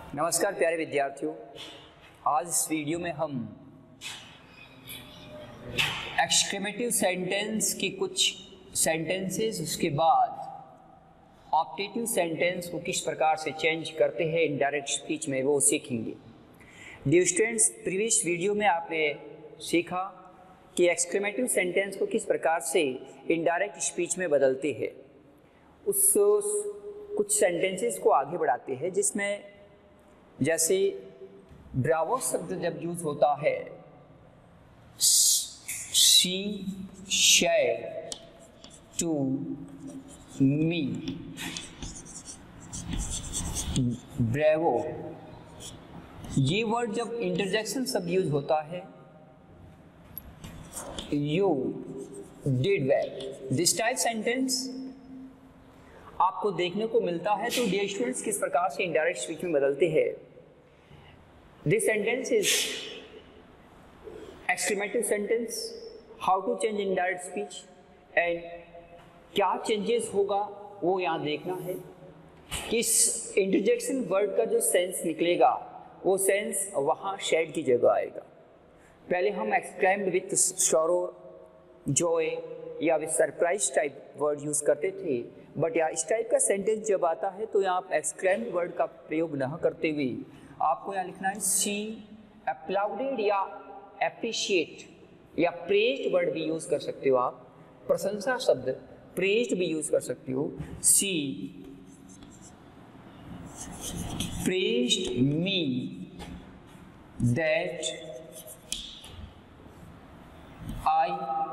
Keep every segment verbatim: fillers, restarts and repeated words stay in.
नमस्कार प्यारे विद्यार्थियों, आज इस वीडियो में हम एक्सक्लेमेटिव सेंटेंस की कुछ सेंटेंसेस, उसके बाद ऑप्टेटिव सेंटेंस को किस प्रकार से चेंज करते हैं इनडायरेक्ट स्पीच में, वो सीखेंगे। डियर स्टूडेंट्स, प्रीवियस वीडियो में आपने सीखा कि एक्सक्लेमेटिव सेंटेंस को किस प्रकार से इनडायरेक्ट स्पीच में बदलते हैं। उस कुछ सेंटेंसेस को आगे बढ़ाते हैं, जिसमें जैसे ब्रावो शब्द जब यूज होता है, she said to me, bravo, ये वर्ड जब इंटरजेक्शन शब्द यूज होता है, you did well, this type sentence आपको देखने को मिलता है। तो डियर स्टूडेंट्स, किस प्रकार से इनडायरेक्ट स्पीच में बदलते हैं। This sentence is exclamative sentence, how to change indirect speech and क्या चेंजेस होगा वो यहाँ देखना है। कि इस इंटरजेक्शन वर्ड का जो सेंस निकलेगा वो सेंस वहाँ शेड की जगह आएगा। पहले हम एक्सक्लेम्ड विथ सॉरो, जॉय या with surprise type word use करते थे, बट या इस टाइप का सेंटेंस जब आता है तो यहाँ आप एक्सक्लेम्ड वर्ड का प्रयोग न करते हुए आपको यहाँ लिखना है शी अप्लाउडेड या एप्रिशिएट या प्रेज्ड वर्ड भी यूज कर सकते हो आप। प्रशंसा शब्द प्रेज्ड भी यूज कर सकते हो। She praised me that I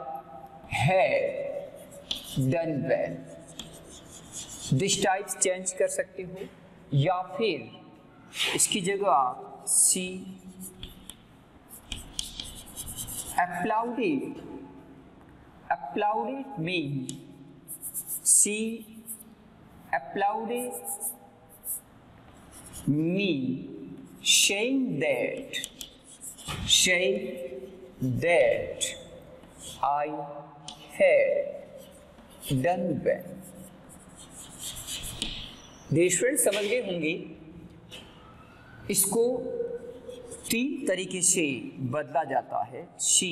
had done well, this type change कर सकते हो। या फिर इसकी जगह she applauded applauded me, she applauded me, saying that saying that I had done well। देश फ्रेंड समझ गए होंगे, इसको तीन तरीके से बदला जाता है। शी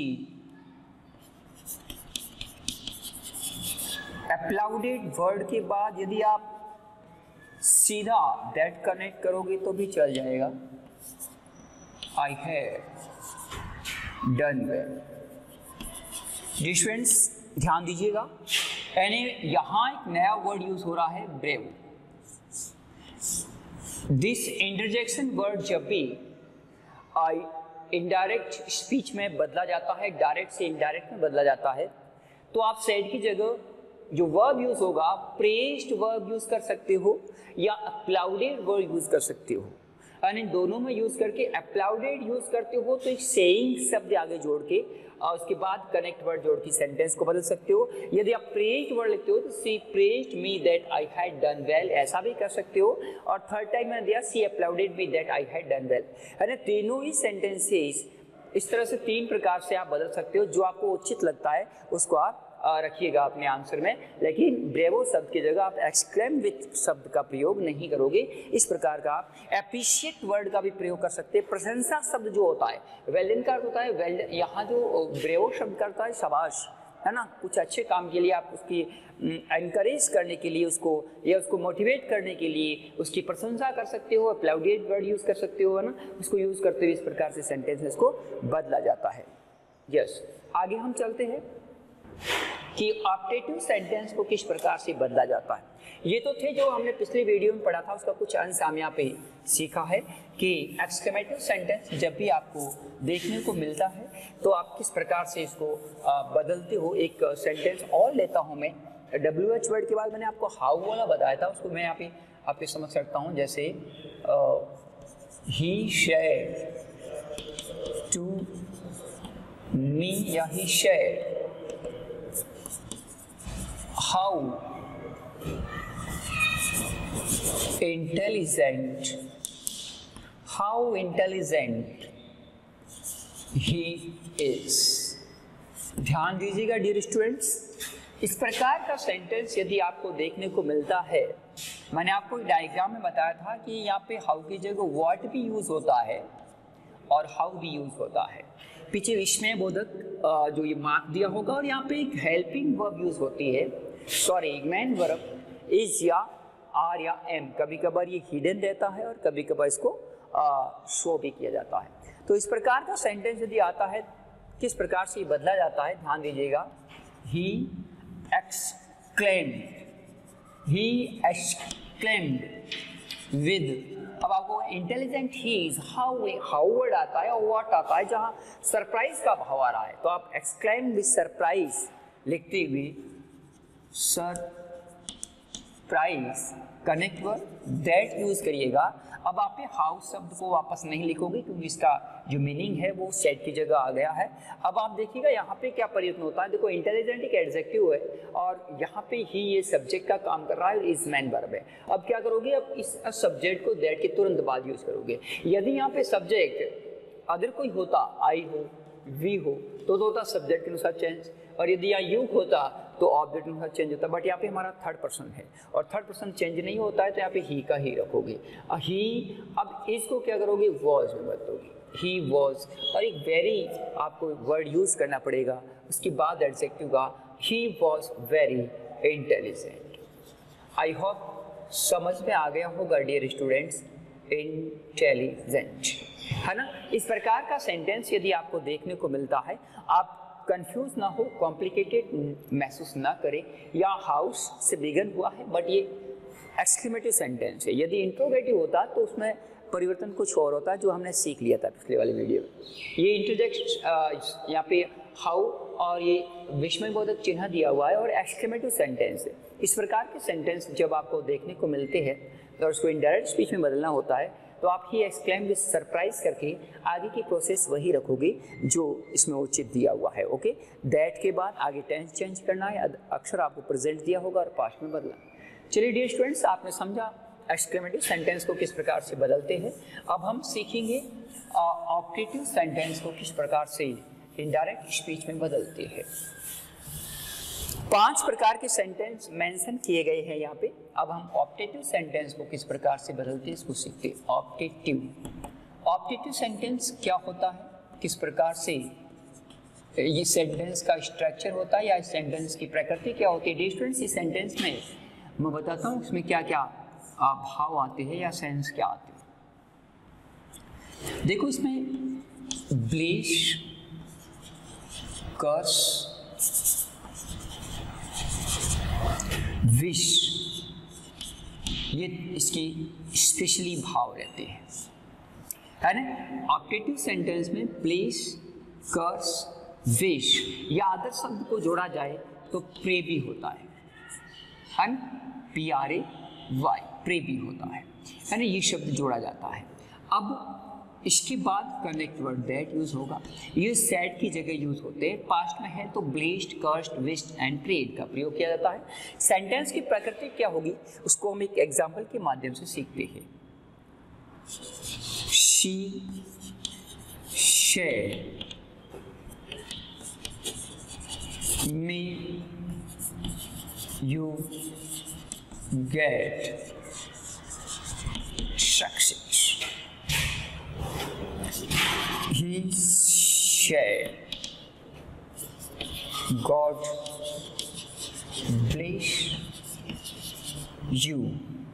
अप्लाउडेड वर्ड के बाद यदि आप सीधा दैट कनेक्ट करोगे तो भी चल जाएगा। I have done well. जी फ्रेंड्स, ध्यान दीजिएगा, यानी यहां एक नया वर्ड यूज हो रहा है, ब्रेव। दिस इंटरजेक्शन वर्ड जब भी आई इनडायरेक्ट स्पीच में बदला जाता है, डायरेक्ट से इनडायरेक्ट में बदला जाता है, तो आप सेड की जगह जो वर्ब यूज होगा, प्रेज्ड वर्ब यूज कर सकते हो या अप्लाउडेड वर्ब यूज कर सकते हो। और इन दोनों में यूज करके अप्लाउडेड यूज करते हो तो एक सेइंग शब्द आगे जोड़ के और उसके बाद कनेक्ट वर्ड जोड़ के सेंटेंस को बदल सकते हो। यदि आप प्रेज्ड वर्ड लिखते हो तो she praised me that I had done well, ऐसा भी कर सकते हो। और थर्ड टाइम मैंने दिया she applauded me that I had done well, है ना। तीनों ही सेंटेंसेस इस तरह से तीन प्रकार से आप बदल सकते हो। जो आपको उचित लगता है उसको आप रखिएगा अपने आंसर में, लेकिन ब्रेवो शब्द की जगह आप एक्सक्लेम विथ शब्द का प्रयोग नहीं करोगे। इस प्रकार का आप एप्रिशिएट वर्ड का भी प्रयोग कर सकते हैं। प्रशंसा शब्द जो होता है, वेल डन का होता है, वेल यहाँ जो ब्रेवो शब्द करता है शाबाश, है ना। कुछ अच्छे काम के लिए आप उसकी एनकरेज करने के लिए उसको या उसको मोटिवेट करने के लिए उसकी प्रशंसा कर सकते हो, अप्लाउडेड वर्ड यूज कर सकते हो, है ना। उसको यूज करते हुए इस प्रकार से सेंटेंसेस को बदला जाता है। यस, आगे हम चलते हैं कि ऑप्टेटिव सेंटेंस को किस प्रकार से बदला जाता है। ये तो थे जो हमने पिछले वीडियो में पढ़ा था, उसका कुछ अंश हम यहाँ पे सीखा है कि एक्सक्लेमेटिव सेंटेंस जब भी आपको देखने को मिलता है तो आप किस प्रकार से इसको बदलते हो। एक सेंटेंस और लेता हूँ मैं, डब्ल्यू एच वर्ड के बाद मैंने आपको हाउ वाला बताया था, उसको मैं यहाँ पे आपके समझ सकता हूँ। जैसे ही शेड टू मी या he said how intelligent how intelligent he is। ध्यान दीजिएगा डियर स्टूडेंट्स, इस प्रकार का सेंटेंस यदि आपको देखने को मिलता है मैंने आपको डायग्राम में बताया था कि यहाँ पे हाउ की जगह व्हाट भी यूज होता है और हाउ भी यूज होता है। पीछे विस्मय बोधक जो ये मार्क दिया होगा और यहाँ पे एक हेल्पिंग वर्ब यूज होती है, सॉरी मेन वर्ब इज या आर या एम। कभी कभार ये हिडन रहता है और कभी कभार इसको शो भी किया जाता है। तो इस प्रकार का सेंटेंस यदि आता है किस प्रकार से ये बदला जाता है, ध्यान दीजिएगा। He exclaimed, he exclaimed with, अब आपको intelligent he is how how word आता है और व्हाट आता है जहां सरप्राइज का भाव आ रहा है, तो आप एक्सक्लेम विद सरप्राइज लिखते हुए surprise connect word that use करिएगा। अब आप ये हाउ शब्द को वापस नहीं लिखोगे क्योंकि इसका जो मीनिंग है वो सेट की जगह आ गया है। अब आप देखिएगा यहाँ पे क्या प्रयत्न होता है। देखो इंटेलिजेंट एक एडजेक्टिव है और यहाँ पे ही ये सब्जेक्ट का काम कर रहा है, इज मैन वर्ब है। अब क्या करोगे, अब इस सब्जेक्ट को दैट के तुरंत बाद यूज करोगे। यदि यहाँ पे सब्जेक्ट अदर कोई होता, आई हो, वी हो, तो तो होता सब्जेक्ट के अनुसार चेंज, और यदि यहाँ यू होता तो ऑब्जेक्ट के अनुसार चेंज होता। बट यहाँ पे हमारा थर्ड पर्सन है और थर्ड पर्सन चेंज नहीं होता है, तो यहाँ पे ही का ही रखोगे। ही, अब इसको क्या करोगे, वॉज में बदलोगे, ही वॉज, और एक वेरी आपको वर्ड यूज करना पड़ेगा उसके बाद एडजेक्टिव का, he was very intelligent. I hope समझ में आ गया होगा डियर स्टूडेंट्स, इंटेलिजेंट, है ना। इस प्रकार का सेंटेंस यदि आपको देखने को मिलता है, आप कंफ्यूज ना हो, कॉम्प्लिकेटेड महसूस ना करें। या हाउस से बिगन हुआ है बट ये एक्सक्लेमेटिव सेंटेंस है। यदि इंट्रोगेटिव होता तो उसमें परिवर्तन कुछ और होता जो हमने सीख लिया था पिछले वाले वीडियो में। ये इंटरजेक्ट यहाँ पे हाउ और ये विस्मयबोधक चिन्ह दिया हुआ है और एक्सक्लेमेटिव सेंटेंस है। इस प्रकार के सेंटेंस जब आपको देखने को मिलते हैं तो उसको इनडायरेक्ट स्पीच में बदलना होता है, तो आप ही एक्सक्लेम विद सरप्राइज करके आगे की प्रोसेस वही रखोगे जो इसमें उचित दिया हुआ है। ओके, दैट के बाद आगे टेंस चेंज करना है, अक्षर आपको प्रेजेंट दिया होगा और पास्ट में बदलना। चलिए डियर स्टूडेंट्स, आपने समझा एक्सक्लेमेटिव सेंटेंस को किस प्रकार से बदलते हैं। अब हम सीखेंगे ऑप्टेटिव सेंटेंस को किस प्रकार से इनडायरेक्ट स्पीच में बदलते हैं। पांच प्रकार के सेंटेंस मेंशन किए गए हैं यहाँ पे। अब हम ऑप्टेटिव सेंटेंस को किस प्रकार से बदलते हैं इसको सीखते हैं। ऑप्टेटिव ऑप्टेटिव सेंटेंस क्या होता है, किस प्रकार से ये सेंटेंस का स्ट्रक्चर होता है या इस सेंटेंस की प्रकृति क्या होती है। डियर स्टूडेंट्स, इस सेंटेंस में मैं बताता हूँ इसमें क्या क्या भाव आते हैं या सेंस क्या आते हैं। देखो इसमें ब्लेश, कर्स, विश, ये इसके स्पेशली भाव रहते हैं, है ना। ऑप्टेटिव सेंटेंस में प्लेस, कर्स, विश या अदर शब्द को जोड़ा जाए तो प्रे भी होता है, है ना, P R A Y, pray भी होता है, है ना, ये शब्द जोड़ा जाता है। अब इसके बाद कनेक्ट वर्ड दैट यूज होगा, ये सेट की जगह यूज होते हैं। पास्ट में है तो blessed, cursed, wished and prayed का प्रयोग किया जाता है। सेंटेंस की प्रकृति क्या होगी उसको हम एक एग्जांपल के माध्यम से सीखते हैं। She said may you get success. He shared. God bless you.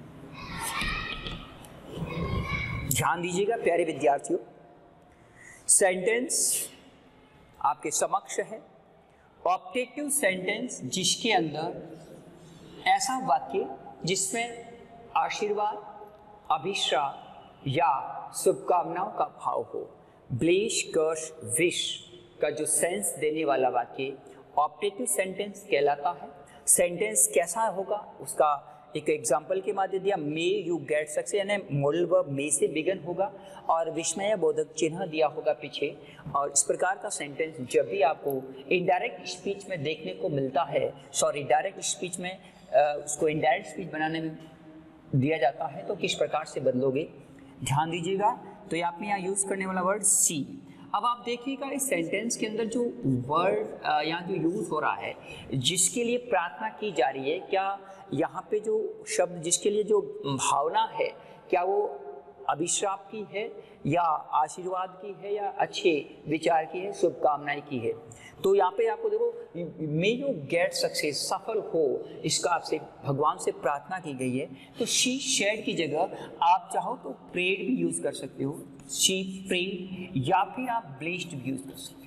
ध्यान दीजिएगा प्यारे विद्यार्थियों, सेंटेंस आपके समक्ष है। ऑप्टेटिव सेंटेंस जिसके अंदर ऐसा वाक्य जिसमें आशीर्वाद, अभिशाप या शुभकामनाओं का भाव हो। ब्लेश, कर्स, विश का जो सेंस देने वाला वाक्य ऑप्टेटिव सेंटेंस कहलाता है। सेंटेंस कैसा होगा उसका एक एग्जाम्पल के माध्यम दिया, मे यू गेट सक्सेस, यानी मॉडल वर्ब मे से बिगन होगा और विस्मय बोधक चिन्ह दिया होगा पीछे। और इस प्रकार का सेंटेंस जब भी आपको इनडायरेक्ट स्पीच में देखने को मिलता है, सॉरी डायरेक्ट स्पीच में उसको इनडायरेक्ट स्पीच बनाने में दिया जाता है, तो किस प्रकार से बदलोगे ध्यान दीजिएगा। तो ये आपने यहाँ यूज करने वाला वर्ड सी, अब आप देखिएगा इस सेंटेंस के अंदर जो वर्ड यहाँ जो यूज हो रहा है, जिसके लिए प्रार्थना की जा रही है, क्या यहाँ पे जो शब्द जिसके लिए जो भावना है, क्या वो अभिश्राप की है या आशीर्वाद की है या अच्छे विचार की है, शुभकामनाएं की है? तो यहाँ पे आपको देखो, मे यू गेट सक्सेस, सफल हो, इसका आपसे भगवान से प्रार्थना की गई है। तो शी शेड की जगह आप चाहो तो प्रेड भी यूज कर सकते हो, शी प्रेड, या फिर आप ब्लेस्ड भी यूज कर सकते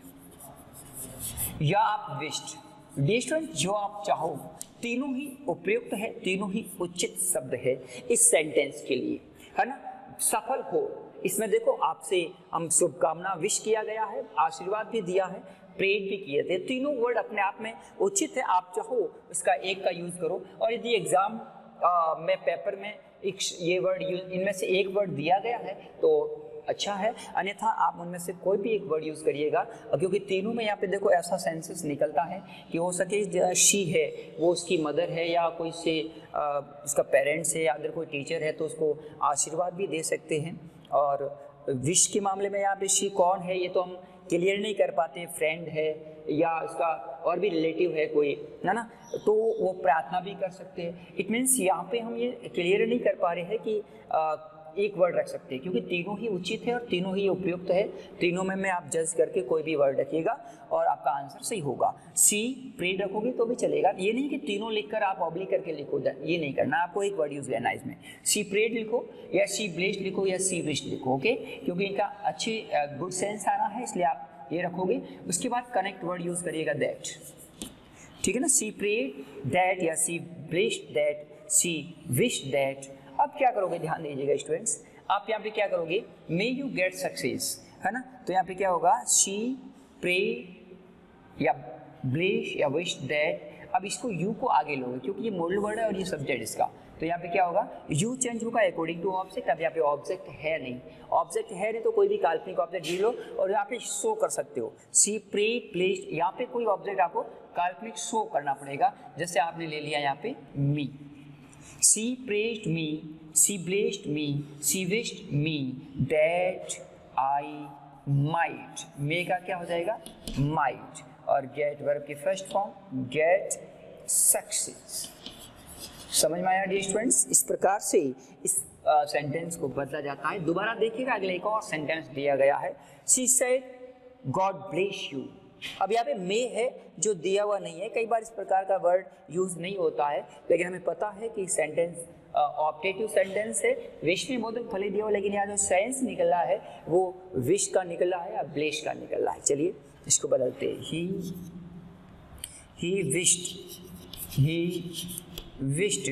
हो, या आप विश्ड। डिस्टेंट जो आप चाहो, तीनों ही उपयुक्त है, तीनों ही उचित शब्द है इस सेंटेंस के लिए, है ना। सफल हो, इसमें देखो आपसे हम शुभकामना विश किया गया है, आशीर्वाद भी दिया है, प्रेड भी किए थे। तीनों वर्ड अपने आप में उचित है, आप चाहो इसका एक का यूज करो। और यदि एग्जाम में पेपर में एक ये वर्ड यूज, इनमें से एक वर्ड दिया गया है तो अच्छा है, अन्यथा आप उनमें से कोई भी एक वर्ड यूज करिएगा, क्योंकि तीनों में यहाँ पे देखो ऐसा सेंसेस निकलता है कि हो सके शी है वो उसकी मदर है, या कोई से उसका पेरेंट्स है, या अगर कोई टीचर है तो उसको आशीर्वाद भी दे सकते हैं। और विश के मामले में यहाँ पे शी कौन है ये तो हम क्लियर नहीं कर पाते, फ्रेंड है या उसका और भी रिलेटिव है कोई, है ना, तो वो प्रार्थना भी कर सकते हैं। इट मीन्स यहाँ पे हम ये क्लियर नहीं कर पा रहे हैं कि आ, एक वर्ड रख सकते हैं, क्योंकि तीनों ही उचित है और तीनों ही उपयुक्त है। तीनों में में आप जज करके कोई भी वर्ड रखिएगा और आपका आंसर सही होगा। सी प्रेड रखोगे तो भी चलेगा, ये नहीं कि तीनों लिखकर आप ऑब्लिक करके लिखो, ये नहीं करना, आपको एक वर्ड यूज लेना है इसमें। सी प्रेड लिखो या सी ब्लेस्ड लिखो या सी विश्ड लिखो, ओके, क्योंकि इनका अच्छी गुड सेंस आ रहा है, इसलिए आप ये रखोगे। उसके बाद कनेक्ट वर्ड यूज करिएगा, दैट, ठीक है ना। सी प्रेड दैट या she blessed that, she wished that. अब क्या करोगे, ध्यान दीजिएगा स्टूडेंट्स, आप यहाँ पे क्या करोगे, मे यू गेट सक्सेस, है ना। तो यहाँ पे क्या होगा, शी प्रे या ब्लेस या विश दैट। अब इसको यू को आगे लोगे क्योंकि ये मॉडल वर्ड है और ये सब्जेक्ट इसका, तो यहाँ पे क्या होगा, यू चेंज होगा अकॉर्डिंग टू ऑब्जेक्ट। अब यहाँ पे ऑब्जेक्ट है नहीं, ऑब्जेक्ट है नहीं तो कोई भी काल्पनिक ऑब्जेक्ट ले लो और यहाँ पे शो कर सकते हो। सी प्रे प्लेस, यहाँ पे कोई ऑब्जेक्ट आपको काल्पनिक शो करना पड़ेगा, जैसे आपने ले लिया यहाँ पे मी। She praised me, she blessed me, she wished me that I might. May का क्या हो जाएगा, might, और get वर्ब की फर्स्ट फॉर्म get success। समझ में आया डियर स्टूडेंट्स? इस प्रकार से इस सेंटेंस uh, को बदला जाता है। दोबारा देखिएगा, अगले एक और सेंटेंस दिया गया है, she said God bless you। अब यहाँ पे मे है जो दिया हुआ नहीं है, कई बार इस प्रकार का वर्ड यूज नहीं होता है, लेकिन हमें पता है कि सेंटेंस ऑप्टेटिव सेंटेंस है, विश में बोधक भले दिया हुआ, लेकिन यहाँ जो सेंस निकला है वो विश का निकला है या ब्लेश का निकला है। चलिए इसको बदलते हैं, ही ही विश्ड, ही विश्ड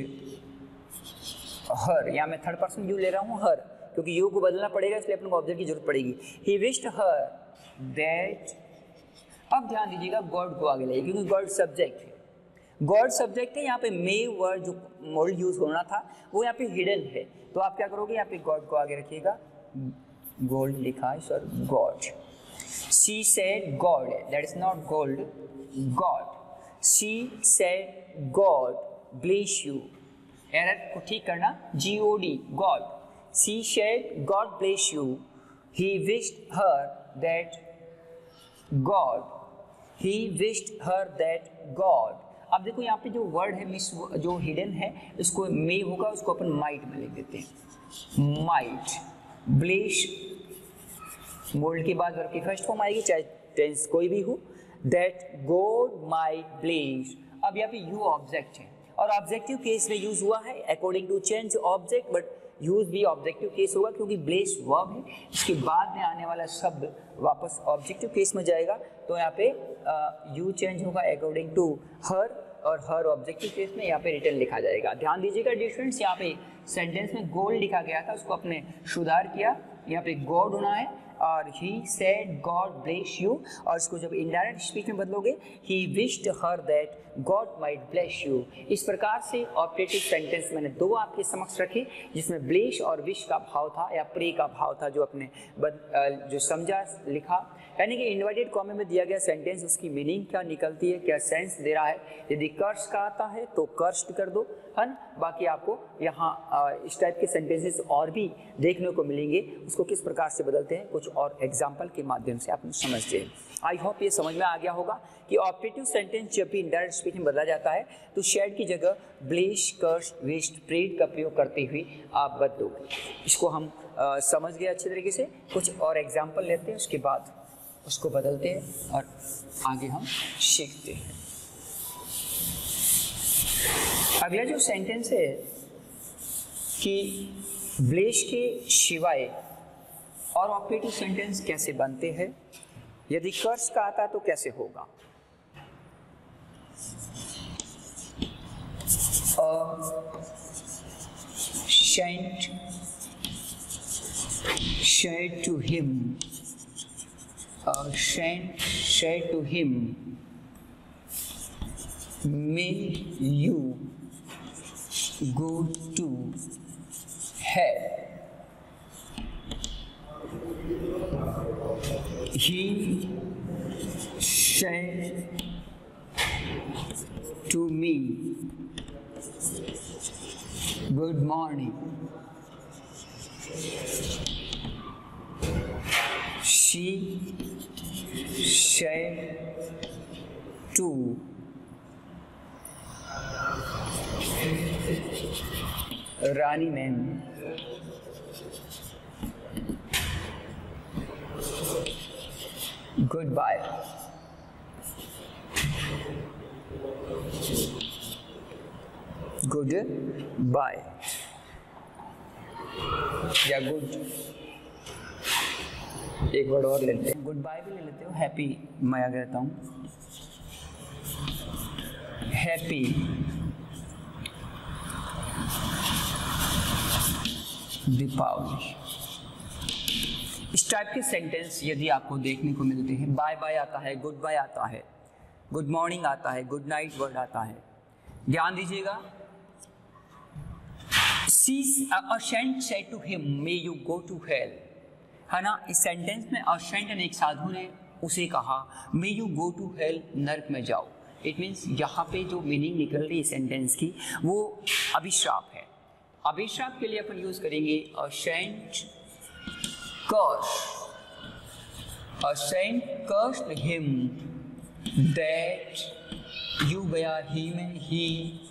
हर, यहाँ मैं थर्ड पर्सन यू ले रहा हूँ, हर, क्योंकि यू को बदलना पड़ेगा इसलिए अपने को ऑब्जेक्ट की जरूरत पड़ेगी। He wished her that. अब ध्यान दीजिएगा गॉड को आगे लाइए, क्योंकि गॉड सब्जेक्ट है, गॉड सब्जेक्ट है। यहाँ पे मे वर्ड जो मोड यूज होना था वो यहाँ पे हिडन है, तो आप क्या करोगे, यहाँ पे गॉड को आगे रखिएगा, गोल्ड लिखा है sir, God. She said God, that is not gold, God. She said God bless you, error को ठीक करना, G O D, God. She said God bless you, he wished her that God, he wished her that God। अब देखो यहाँ पे जो word है miss जो हिडन है, इसको मे होगा, उसको अपन माइट में लिख देते हैं, माइट। ब्लेस मोल्ड के बाद वर्ब की फर्स्ट फॉर्म आएगी, चाहे टेंस कोई भी हो, दैट गॉड माइट ब्लेस। अब यहाँ पे यू ऑब्जेक्ट है और ऑब्जेक्टिव केस में यूज हुआ है according to change object, but use भी ऑब्जेक्टिव केस होगा क्योंकि ब्लेस वर्ब है, इसके बाद में आने वाला शब्द वापस ऑब्जेक्टिव केस में जाएगा, तो यहाँ पे यू चेंज होगा अकॉर्डिंग टू हर, और हर ऑब्जेक्टिव केस में यहाँ पे रिटर्न लिखा जाएगा। ध्यान दीजिएगा डियर स्टूडेंट्स, यहाँ पे सेंटेंस में गोल्ड लिखा गया था, उसको आपने सुधार किया, यहाँ पे गॉड होना है, और he said God bless you, और इसको जब इनडायरेक्ट स्पीच में बदलोगे, he wished her that God might bless you. इस प्रकार से ऑप्टेटिव सेंटेंस मैंने दो आपके समक्ष रखे, जिसमें ब्लेस और विश का भाव था या प्रे का भाव था, जो अपने बद, जो समझा लिखा, यानी कि इन्वर्टेड कॉमा में दिया गया सेंटेंस उसकी मीनिंग क्या निकलती है, क्या सेंस दे रहा है। यदि कर्स का आता है तो कर्स्ड कर दो, है ना। बाकी आपको यहाँ इस टाइप के सेंटेंसेस और भी देखने को मिलेंगे, उसको किस प्रकार से बदलते हैं कुछ और एग्जाम्पल के माध्यम से आप समझते हैं। आई होप ये समझ में आ गया होगा कि ऑपरेटिव सेंटेंस जब भी इनडायरेक्ट स्पीच में बदला जाता है तो शेड की जगह ब्लेश, कर्स, विश्ड, प्रेड का प्रयोग करते हुए आप बदलोगे। इसको हम आ, समझ गए अच्छे तरीके से। कुछ और एग्जाम्पल लेते हैं, उसके बाद उसको बदलते हैं और आगे हम सीखते हैं। अगला जो सेंटेंस है कि ब्लेश के सिवाय और ऑपरेटिव सेंटेंस कैसे बनते हैं, यदि कर्स का आता है तो कैसे होगा। Saint said to him, uh, saint said to him, may you go to hell. He said to me, good morning. She said to Rani Ma'am, goodbye. Goodbye या गुड, एक वर्ड और लेते हैं, गुड बाय भी ले लेते हो, happy मैं आगे रहता हूँ, हैप्पी दीपावली। इस टाइप के सेंटेंस यदि आपको देखने को मिलते हैं, बाय बाय आता है, गुड बाय आता है, गुड मॉर्निंग आता है, गुड नाइट वर्ड आता है, ध्यान दीजिएगा। A saint said to him, may you go to hell, है ना। इस सेंटेंस में a saint ने एक साधु ने उसे कहा may you go to hell, नरक में जाओ। इट मीन्स यहाँ पे जो मीनिंग निकल रही है सेंटेंस की वो अभिश्राप है। अभिश्राप के लिए अपन यूज करेंगे a saint cursed, a saint cursed him that you were him and he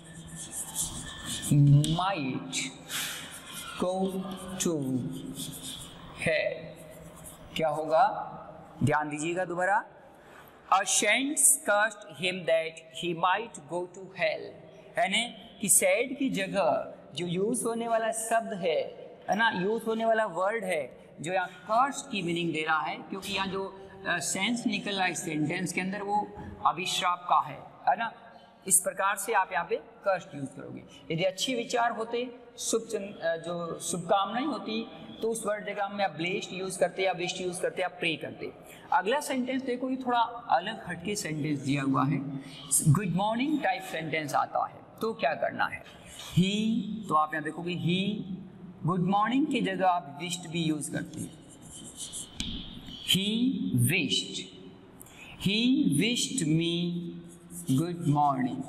might go to hell। क्या होगा, ध्यान दीजिएगा दोबारा। A saint cursed him that he might go to hell, यानी कि सैड की जगह जो यूज होने वाला शब्द है है ना, यूज होने वाला वर्ड है जो यहाँ कर्स की मीनिंग दे रहा है, क्योंकि यहाँ जो सेंस निकल रहा है सेंटेंस के अंदर वो अभिश्राप का है है ना। इस प्रकार से आप यहाँ पे कर्स्ट यूज करोगे। यदि अच्छे विचार होते, शुभ जो शुभकामनाएं होती तो उस वर्ड जगह में आप ब्लेस्ड यूज करते या विश्ड यूज करते या प्रे करते। अगला सेंटेंस देखो, ये थोड़ा अलग हटके सेंटेंस दिया हुआ है, गुड मॉर्निंग टाइप सेंटेंस आता है। तो क्या करना है, ही, तो आप यहाँ देखोगे ही, गुड मॉर्निंग की जगह आप विश्ड भी यूज करते हैं, he wished, he wished me good morning.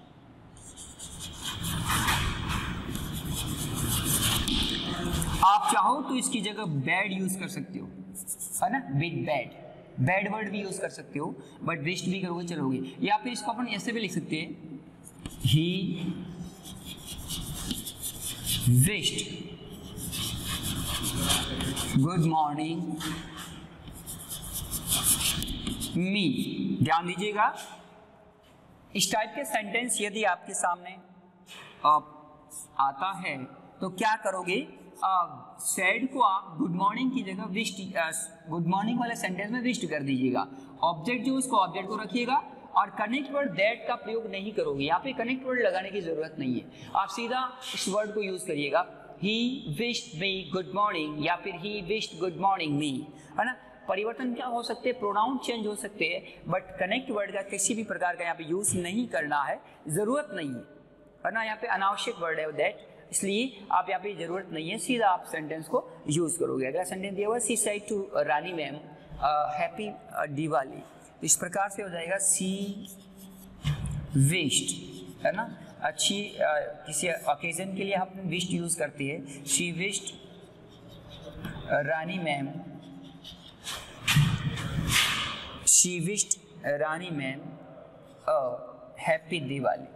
आप चाहो तो इसकी जगह बैड यूज कर सकते हो, है ना, with bad, bad word use यूज कर सकते हो, बट विश्ड भी करोगे चलोगे। या फिर इसको अपन ऐसे भी लिख सकते हैं, he wished good morning me. ध्यान दीजिएगा, इस टाइप के सेंटेंस यदि आपके सामने आता है तो क्या करोगे, सैड को आप गुड मॉर्निंग की जगह विश्ड, गुड मॉर्निंग वाले सेंटेंस में विश्ड कर दीजिएगा। ऑब्जेक्ट जो उसको ऑब्जेक्ट को रखिएगा और कनेक्ट वर्ड दैट का प्रयोग नहीं करोगे। यहाँ पे कनेक्ट वर्ड लगाने की जरूरत नहीं है, आप सीधा इस वर्ड को यूज करिएगा, he wished me good morning या फिर he wished good morning me, है ना। परिवर्तन क्या हो सकते हैं, प्रोनाउन चेंज हो सकते हैं, बट कनेक्ट वर्ड का किसी भी प्रकार का यहाँ पे यूज नहीं करना है, जरूरत नहीं है, है ना। यहाँ पे अनावश्यक वर्ड है दैट, इसलिए आप यहाँ पे जरूरत नहीं है, सीधा आप सेंटेंस को यूज करोगे। अगला सेंटेंस दिया हुआ, she said to Rani ma'am happy Diwali. तो इस प्रकार से हो जाएगा सी विश्ड, है ना, अच्छी uh, किसी ओकेजन के लिए हम विश्ड यूज करती है। She wished Rani ma'am, she wished Rani ma'am a happy Diwali.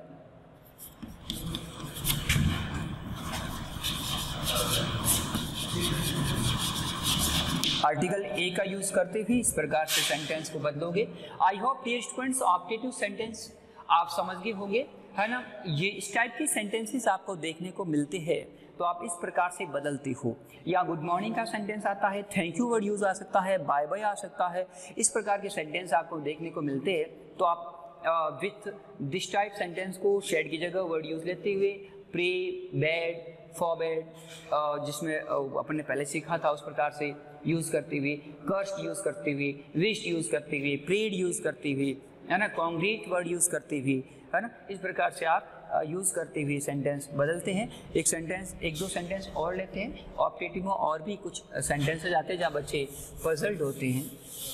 Article A का यूज करते हुए इस प्रकार से सेंटेंस को बदलोगे। I hope dear students optative sentence आप समझ गए होंगे, है ना। ये इस टाइप की सेंटेंसेस आपको देखने को मिलते हैं, तो आप इस प्रकार से बदलते हो। या गुड मॉर्निंग का सेंटेंस आता है, थैंक यू वर्ड यूज आ सकता है, बाय बाय आ सकता है। इस प्रकार के सेंटेंस आपको देखने को मिलते हैं, तो आप विथ दिस टाइप सेंटेंस को शेड की जगह वर्ड यूज लेते हुए प्रे, बैड, फॉरबेड, जिसमें अपने पहले सीखा था उस प्रकार से यूज करते हुए, कर्स्ड यूज करते हुए, विश्ड यूज करते हुए, प्रेड यूज करते हुए, है ना, कॉन्क्रीट वर्ड यूज करते हुए, है ना, इस प्रकार से आप यूज करते हुए सेंटेंस बदलते हैं। एक सेंटेंस एक दो सेंटेंस और लेते हैं। ऑप्टेटिव में और भी कुछ सेंटेंसेज आते हैं जहाँ बच्चे पजल्ड होते हैं।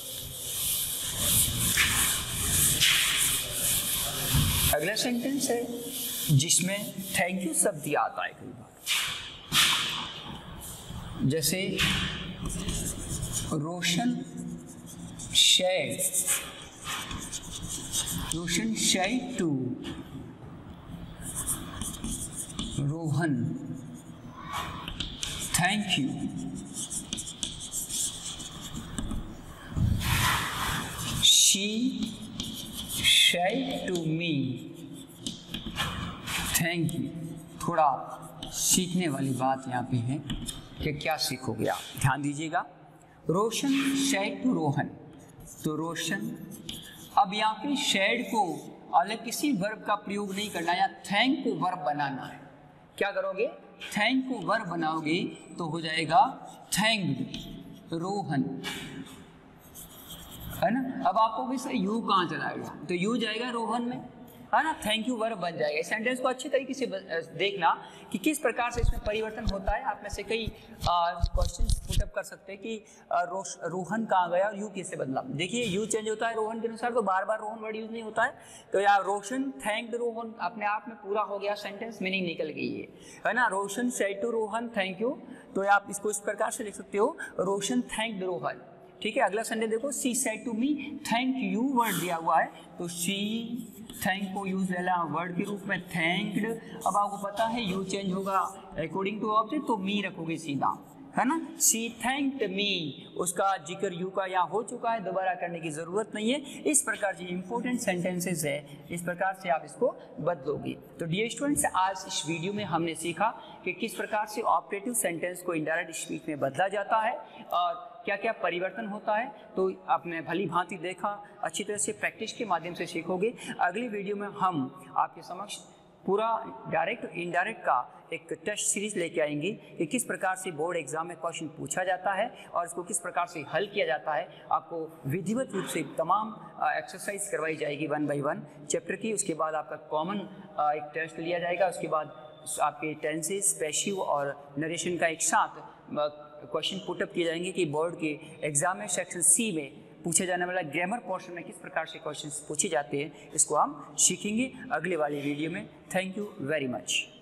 अगला सेंटेंस है जिसमें थैंक यू शब्द आता है कई बार, जैसे Roshan said, Roshan said to Rohan thank you. She said to me thank you. थोड़ा सीखने वाली बात यहाँ पे है कि क्या सीखोगे आप, ध्यान दीजिएगा। रोशन शेड टू रोहन, तो रोशन, अब यहाँ पे शेड को अलग किसी वर्ब का प्रयोग नहीं करना, या थैंक को वर्ब बनाना है। क्या करोगे, थैंक को वर्ब बनाओगे तो हो जाएगा थैंक्ड रोहन, है ना। अब आपको भी सर यू कहाँ चलाएगा, तो यू जाएगा रोहन में, है ना, थैंक यू वर्ब बन जाएगा। इस सेंटेंस को अच्छी तरीके से देखना कि किस प्रकार से इसमें परिवर्तन होता है। आप में से कई क्वेश्चन पुटअप कर सकते हैं कि आ, रोहन कहाँ गया और यू कैसे बदला। देखिए यू चेंज होता है रोहन के अनुसार, तो बार बार रोहन वर्ड यूज नहीं होता है। तो यार रोशन थैंक्ड रोहन अपने आप में पूरा हो गया, सेंटेंस मीनिंग निकल गई है, है ना। Roshan said to Rohan thank you, तो आप इसको इस प्रकार से लिख सकते हो, रोशन थैंक्ड रोहन। ठीक है, अगला सेंटेंस देखो, she said to me thank you word दिया हुआ है, तो सी थैंक को यूज लेना वर्ड के रूप में थैंक्ड। अब आपको पता है यू चेंज होगा अकॉर्डिंग टू ऑब्जेक्ट, तो मी रखोगे सीधा, है ना। सी थैंक्ड मी, उसका जिक्र यू का यहाँ हो चुका है, दोबारा करने की जरूरत नहीं है। इस प्रकार से इंपॉर्टेंट सेंटेंसेस है, इस प्रकार से आप इसको बदलोगे। तो डियर स्टूडेंट्स, आज इस वीडियो में हमने सीखा कि किस प्रकार से ऑपरेटिव सेंटेंस को इनडायरेक्ट स्पीच में बदला जाता है और क्या क्या परिवर्तन होता है। तो आपने भली भांति देखा, अच्छी तरह से प्रैक्टिस के माध्यम से सीखोगे। अगली वीडियो में हम आपके समक्ष पूरा डायरेक्ट इनडायरेक्ट का एक टेस्ट सीरीज लेके आएंगे कि किस प्रकार से बोर्ड एग्जाम में क्वेश्चन पूछा जाता है और इसको किस प्रकार से हल किया जाता है। आपको विधिवत रूप से तमाम एक्सरसाइज करवाई जाएगी वन बाय वन चैप्टर की। उसके बाद आपका कॉमन एक टेस्ट लिया जाएगा, उसके बाद आपके टेंसेस, पैसिव और नरेशन का एक साथ क्वेश्चन पुटअप किए जाएंगे कि बोर्ड के एग्जाम में सेक्शन सी में पूछे जाने वाला ग्रामर पोर्शन में किस प्रकार से क्वेश्चंस पूछे जाते हैं, इसको हम सीखेंगे अगले वाली वीडियो में। Thank you very much.